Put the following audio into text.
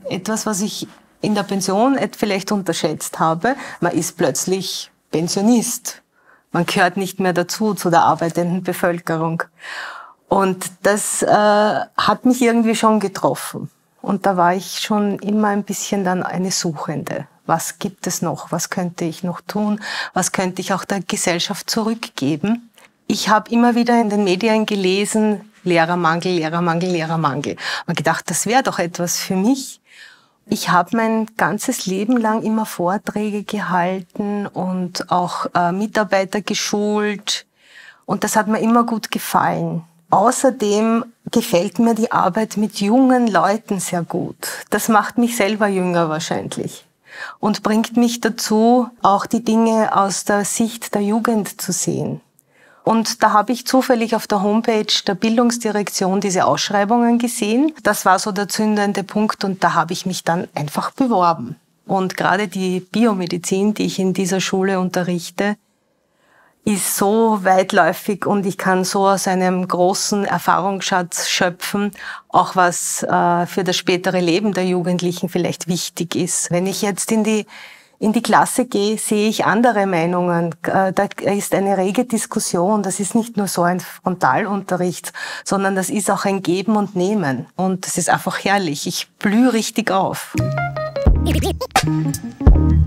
Etwas, was ich in der Pension vielleicht unterschätzt habe, man ist plötzlich Pensionist. Man gehört nicht mehr dazu, zu der arbeitenden Bevölkerung. Und das hat mich irgendwie schon getroffen. Und da war ich schon immer ein bisschen dann eine Suchende. Was gibt es noch? Was könnte ich noch tun? Was könnte ich auch der Gesellschaft zurückgeben? Ich habe immer wieder in den Medien gelesen, Lehrermangel, Lehrermangel, Lehrermangel. Und gedacht, das wäre doch etwas für mich. Ich habe mein ganzes Leben lang immer Vorträge gehalten und auch Mitarbeiter geschult. Und das hat mir immer gut gefallen. Außerdem gefällt mir die Arbeit mit jungen Leuten sehr gut. Das macht mich selber jünger wahrscheinlich und bringt mich dazu, auch die Dinge aus der Sicht der Jugend zu sehen. Und da habe ich zufällig auf der Homepage der Bildungsdirektion diese Ausschreibungen gesehen. Das war so der zündende Punkt und da habe ich mich dann einfach beworben. Und gerade die Biomedizin, die ich in dieser Schule unterrichte, ist so weitläufig und ich kann so aus einem großen Erfahrungsschatz schöpfen, auch was für das spätere Leben der Jugendlichen vielleicht wichtig ist. Wenn ich jetzt in die Klasse gehe, sehe ich andere Meinungen. Da ist eine rege Diskussion. Das ist nicht nur so ein Frontalunterricht, sondern das ist auch ein Geben und Nehmen. Und das ist einfach herrlich. Ich blühe richtig auf.